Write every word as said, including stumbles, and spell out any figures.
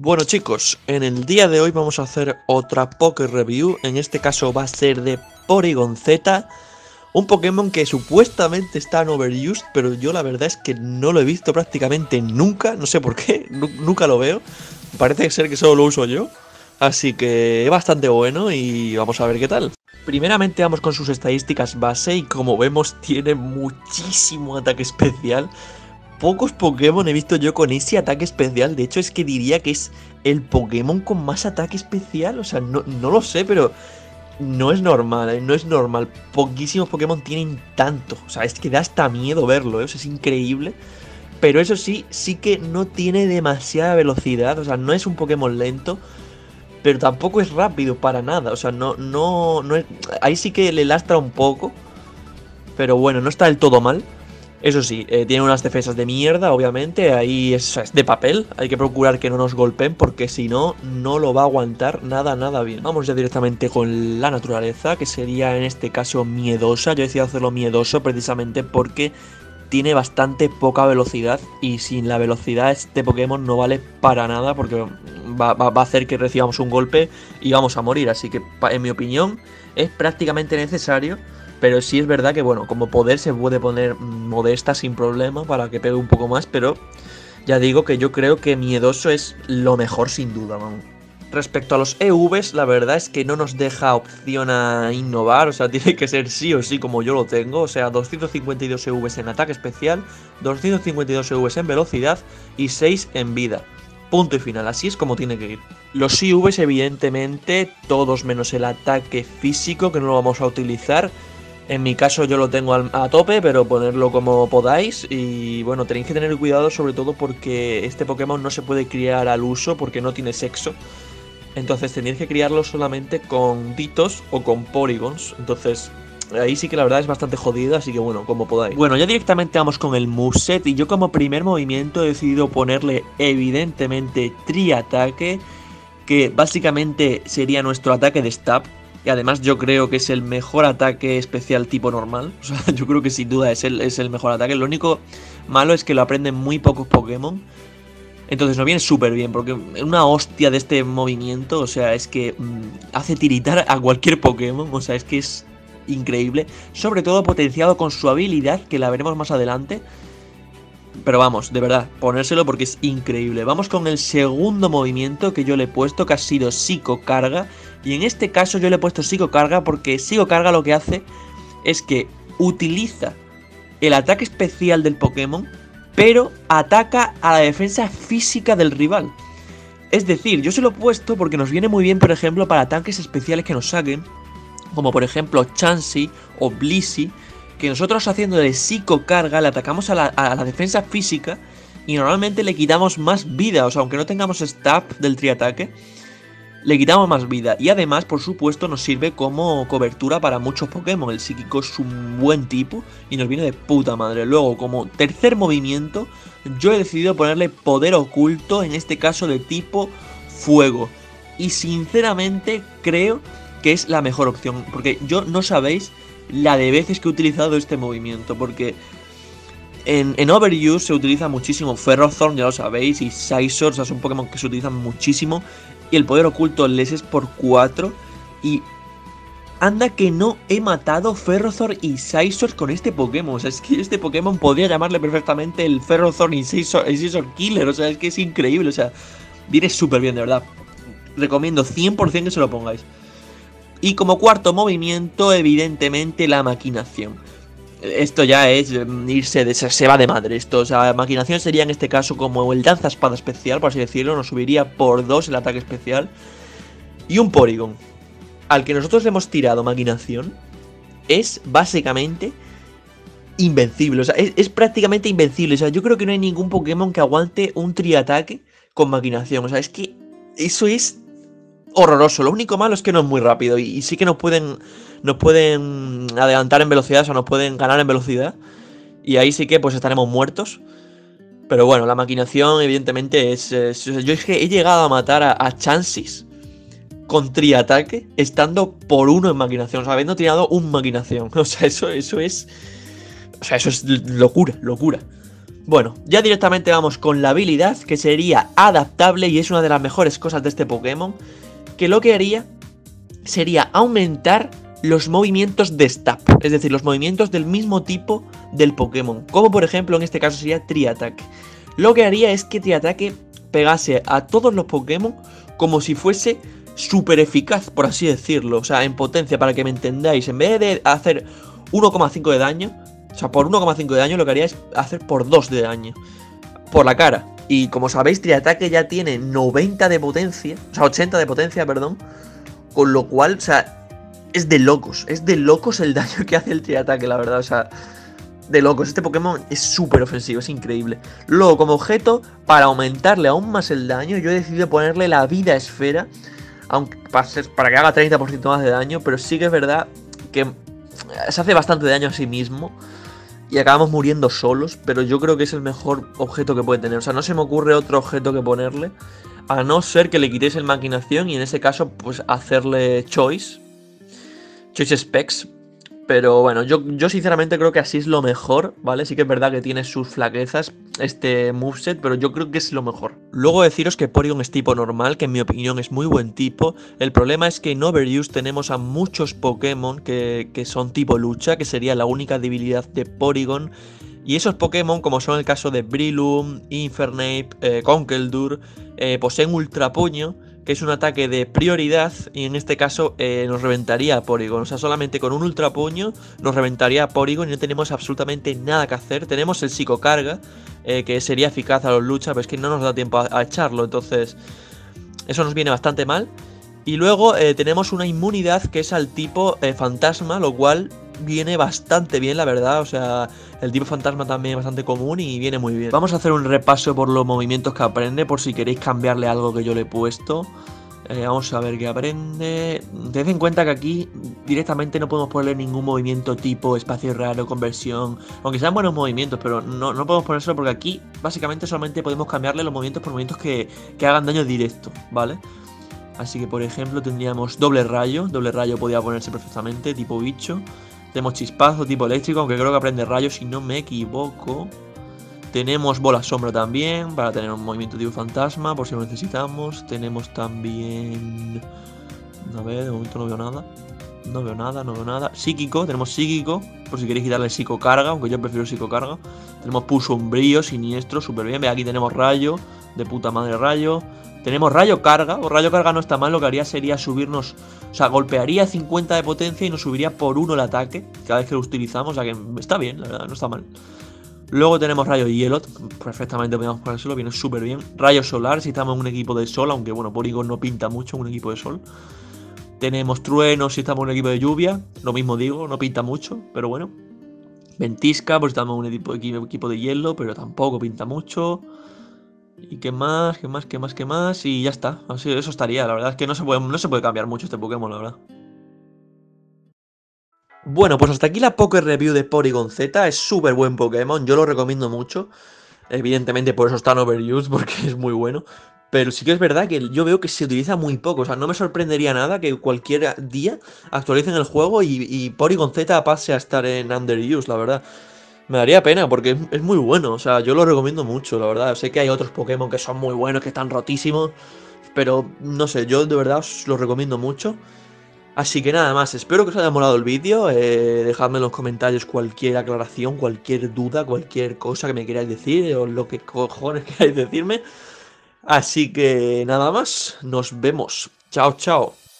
Bueno chicos, en el día de hoy vamos a hacer otra Poké Review. En este caso va a ser de Porygon Z, un Pokémon que supuestamente está en Overused, pero yo la verdad es que no lo he visto prácticamente nunca, no sé por qué, nunca lo veo. Parece ser que solo lo uso yo, así que es bastante bueno y vamos a ver qué tal. Primeramente vamos con sus estadísticas base y como vemos tiene muchísimo ataque especial. Pocos Pokémon he visto yo con ese ataque especial. De hecho es que diría que es el Pokémon con más ataque especial. O sea, no, no lo sé, pero no es normal, ¿eh? No es normal. Poquísimos Pokémon tienen tanto. O sea, es que da hasta miedo verlo, ¿eh? O sea, es increíble. Pero eso sí, sí que no tiene demasiada velocidad. O sea, no es un Pokémon lento, pero tampoco es rápido para nada. O sea, no, no, no es... Ahí sí que le lastra un poco. Pero bueno, no está del todo mal. Eso sí, eh, tiene unas defensas de mierda, obviamente, ahí es, es de papel, hay que procurar que no nos golpeen porque si no, no lo va a aguantar nada, nada bien. Vamos ya directamente con la naturaleza, que sería en este caso miedosa. Yo he decidido hacerlo miedoso precisamente porque tiene bastante poca velocidad y sin la velocidad este Pokémon no vale para nada porque va, va, va a hacer que recibamos un golpe y vamos a morir. Así que, en mi opinión, es prácticamente necesario. Pero sí es verdad que, bueno, como poder se puede poner modesta sin problema para que pegue un poco más, pero ya digo que yo creo que miedoso es lo mejor sin duda, man. Respecto a los E Vs, la verdad es que no nos deja opción a innovar, o sea, tiene que ser sí o sí como yo lo tengo, o sea, doscientos cincuenta y dos E Vs en ataque especial, doscientos cincuenta y dos E Vs en velocidad y seis en vida. Punto y final, así es como tiene que ir. Los I Vs, evidentemente, todos menos el ataque físico, que no lo vamos a utilizar. En mi caso yo lo tengo a tope, pero ponerlo como podáis. Y bueno, tenéis que tener cuidado sobre todo porque este Pokémon no se puede criar al uso porque no tiene sexo. Entonces tenéis que criarlo solamente con Ditos o con Porygons. Entonces ahí sí que la verdad es bastante jodido, así que bueno, como podáis. Bueno, ya directamente vamos con el moveset y yo como primer movimiento he decidido ponerle evidentemente Tri-ataque, que básicamente sería nuestro ataque de stab. Y además yo creo que es el mejor ataque especial tipo normal. O sea, yo creo que sin duda es el, es el mejor ataque. Lo único malo es que lo aprenden muy pocos Pokémon. Entonces nos viene súper bien, porque una hostia de este movimiento, o sea, es que mmm, hace tiritar a cualquier Pokémon. O sea, es que es increíble. Sobre todo potenciado con su habilidad, que la veremos más adelante. Pero vamos, de verdad, ponérselo porque es increíble. Vamos con el segundo movimiento que yo le he puesto, que ha sido Psicocarga. Y en este caso yo le he puesto Psicocarga porque Psicocarga lo que hace es que utiliza el ataque especial del Pokémon, pero ataca a la defensa física del rival. Es decir, yo se lo he puesto porque nos viene muy bien, por ejemplo, para ataques especiales que nos saquen, como por ejemplo Chansey o Blissey, que nosotros haciéndole psicocarga le atacamos a la, a la defensa física y normalmente le quitamos más vida. O sea, aunque no tengamos stab del triataque, le quitamos más vida. Y además, por supuesto, nos sirve como cobertura para muchos Pokémon. El psíquico es un buen tipo y nos viene de puta madre. Luego, como tercer movimiento, yo he decidido ponerle poder oculto, en este caso de tipo fuego. Y sinceramente creo que es la mejor opción, porque yo no sabéis la de veces que he utilizado este movimiento, porque en, en Overused se utiliza muchísimo Ferrothorn, ya lo sabéis, y Scizor, o sea, son Pokémon que se utilizan muchísimo, y el poder oculto les es por cuatro, y anda que no he matado Ferrothorn y Scizor con este Pokémon. O sea, es que este Pokémon podría llamarle perfectamente el Ferrothorn y Scizor, y Scizor Killer. O sea, es que es increíble, o sea, viene súper bien, de verdad. Recomiendo cien por cien que se lo pongáis. Y como cuarto movimiento, evidentemente, la maquinación. Esto ya es irse de... se va de madre esto. O sea, maquinación sería en este caso como el danza espada especial, por así decirlo. Nos subiría por dos el ataque especial. Y un Porygon al que nosotros le hemos tirado maquinación es básicamente invencible. O sea, es, es prácticamente invencible. O sea, yo creo que no hay ningún Pokémon que aguante un triataque con maquinación. O sea, es que eso es horroroso. Lo único malo es que no es muy rápido. Y, y sí que nos pueden Nos pueden adelantar en velocidad. O sea, nos pueden ganar en velocidad. Y ahí sí que pues estaremos muertos. Pero bueno, la maquinación evidentemente es... es yo es que he llegado a matar a, a Chansey con triataque estando por uno en maquinación. O sea, habiendo tirado un maquinación. O sea, eso, eso es... O sea, eso es locura, locura. Bueno, ya directamente vamos con la habilidad, que sería adaptable y es una de las mejores cosas de este Pokémon, que lo que haría sería aumentar los movimientos de stab, es decir, los movimientos del mismo tipo del Pokémon, como por ejemplo en este caso sería Tri-Ataque. Lo que haría es que Tri-Ataque pegase a todos los Pokémon como si fuese súper eficaz, por así decirlo, o sea, en potencia, para que me entendáis. En vez de hacer uno coma cinco de daño, o sea, por uno coma cinco de daño lo que haría es hacer por dos de daño, por la cara. Y como sabéis, Tri-Ataque ya tiene noventa de potencia, o sea, ochenta de potencia, perdón, con lo cual, o sea, es de locos, es de locos el daño que hace el Tri-Ataque, la verdad, o sea, de locos. Este Pokémon es súper ofensivo, es increíble. Luego, como objeto, para aumentarle aún más el daño, yo he decidido ponerle la vida esfera, aunque para, ser, para que haga treinta por ciento más de daño, pero sí que es verdad que se hace bastante daño a sí mismo y acabamos muriendo solos, pero yo creo que es el mejor objeto que puede tener. O sea, no se me ocurre otro objeto que ponerle, a no ser que le quitéis el maquinación y en ese caso, pues hacerle choice. Choice Specs. Pero bueno, yo, yo sinceramente creo que así es lo mejor, ¿vale? Sí que es verdad que tiene sus flaquezas este moveset, pero yo creo que es lo mejor. Luego deciros que Porygon es tipo normal, que en mi opinión es muy buen tipo. El problema es que en Overuse tenemos a muchos Pokémon que, que son tipo lucha, que sería la única debilidad de Porygon. Y esos Pokémon, como son el caso de Breloom, Infernape, eh, Conkeldurr, eh, poseen Ultra Puño, que es un ataque de prioridad y en este caso eh, nos reventaría a Porygon. O sea, solamente con un Ultra Puño nos reventaría a Porygon y no tenemos absolutamente nada que hacer. Tenemos el Psicocarga, eh, que sería eficaz a los luchas, pero es que no nos da tiempo a, a echarlo, entonces eso nos viene bastante mal. Y luego eh, tenemos una inmunidad que es al tipo eh, fantasma, lo cual viene bastante bien, la verdad. O sea, el tipo fantasma también es bastante común y viene muy bien. Vamos a hacer un repaso por los movimientos que aprende, por si queréis cambiarle algo que yo le he puesto. Eh, vamos a ver qué aprende. Tened en cuenta que aquí directamente no podemos ponerle ningún movimiento tipo espacio raro, conversión, aunque sean buenos movimientos, pero no, no podemos ponérselo porque aquí básicamente solamente podemos cambiarle los movimientos por movimientos que, que hagan daño directo, ¿vale? Así que por ejemplo tendríamos doble rayo, doble rayo podría ponerse perfectamente, tipo bicho. Tenemos chispazo, tipo eléctrico, aunque creo que aprende rayo si no me equivoco. Tenemos bola sombra también, para tener un movimiento tipo fantasma, por si lo necesitamos. Tenemos también... A ver, de momento no veo nada. No veo nada, no veo nada. Psíquico, tenemos psíquico, por si queréis quitarle psicocarga, aunque yo prefiero psicocarga. Tenemos pulso umbrío, siniestro, súper bien. Ve, aquí tenemos rayo, de puta madre rayo. Tenemos rayo carga, o rayo carga no está mal, lo que haría sería subirnos, o sea, golpearía cincuenta de potencia y nos subiría por uno el ataque cada vez que lo utilizamos, o sea que está bien, la verdad, no está mal. Luego tenemos rayo hielo, perfectamente podemos ponérselo, viene súper bien. Rayo solar, si estamos en un equipo de sol, aunque bueno, Porygon no pinta mucho en un equipo de sol. Tenemos trueno si estamos en un equipo de lluvia, lo mismo digo, no pinta mucho, pero bueno. Ventisca, pues estamos en un equipo, equipo de hielo, pero tampoco pinta mucho. ¿Y qué más? ¿Qué más? ¿Qué más? ¿Qué más? Y ya está. Así, eso estaría. La verdad es que no se puede, no se puede cambiar mucho este Pokémon, la verdad. Bueno, pues hasta aquí la Poké Review de Porygon Z. Es súper buen Pokémon. Yo lo recomiendo mucho. Evidentemente por eso está en Overuse, porque es muy bueno. Pero sí que es verdad que yo veo que se utiliza muy poco. O sea, no me sorprendería nada que cualquier día actualicen el juego y, y Porygon Z pase a estar en Underuse, la verdad. Me daría pena porque es, es muy bueno, o sea, yo lo recomiendo mucho, la verdad. Sé que hay otros Pokémon que son muy buenos, que están rotísimos, pero no sé, yo de verdad os lo recomiendo mucho. Así que nada más, espero que os haya molado el vídeo, eh, dejadme en los comentarios cualquier aclaración, cualquier duda, cualquier cosa que me queráis decir, o lo que cojones queráis decirme. Así que nada más, nos vemos. Chao, chao.